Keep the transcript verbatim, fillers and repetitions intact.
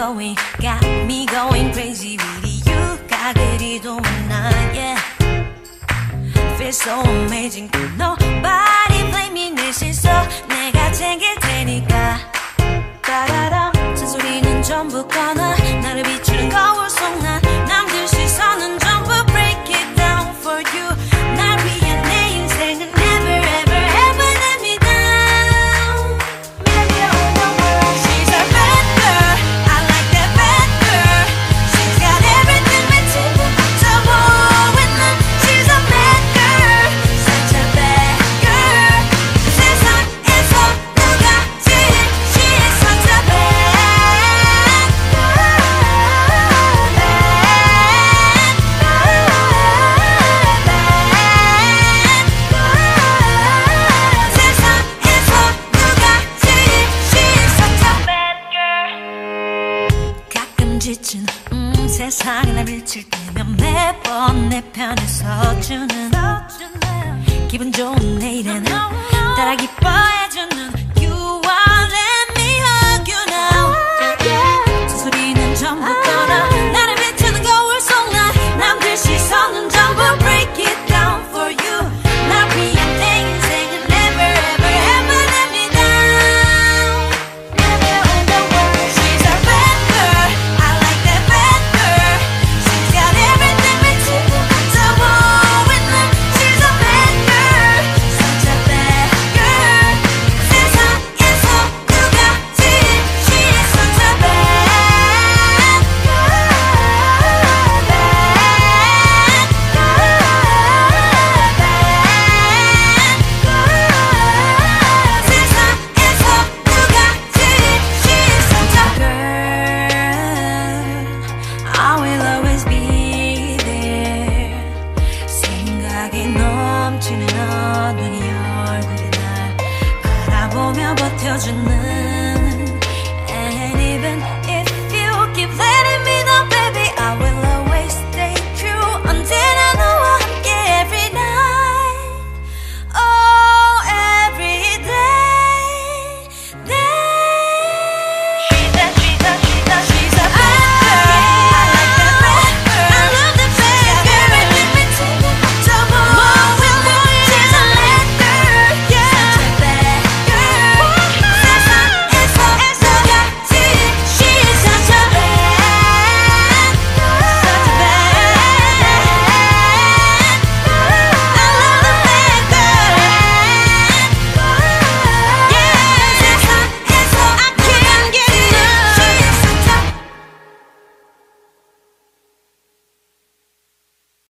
going, got me going crazy. Really, you got 그리도 많아, yeah. Feel so amazing. Nobody blame me 내 실속 내가 챙길 테니까. 따라라 잔소리는 전부 꺼놔. 나를 비추는 거울 속 난 남들 시선은 전부 break it down for you. 날 위한 내 인생은 never ever ever let me down. Maybe all the world. She's a bad girl. I like that bad girl. She's got everything written to war with them. She's a bad girl. Such a bad girl. 세상에서 누가 제일 she is such a bad girl. 지친 음, 세상에 날 비칠 때면 매번 내 편에 서주는 기분 좋은 내일은 따라 기뻐해주는 You are let me hug you now. 잔소리는 전부 꺼라. 나를 비추는 거울 속 난 남들 시선은 전부 break it down for you. 날 위한 내 인생은 never ever ever let me down. Never in the world. She's a bad girl. I like that bad girl. She's got everything written to war with them. She's a bad girl. Such a bad girl. 세상에서 누가 제일 she is such a bad girl. I will always be there. 생각이 넘치는 어두운 얼굴이 날 바라보며 버텨주는 And even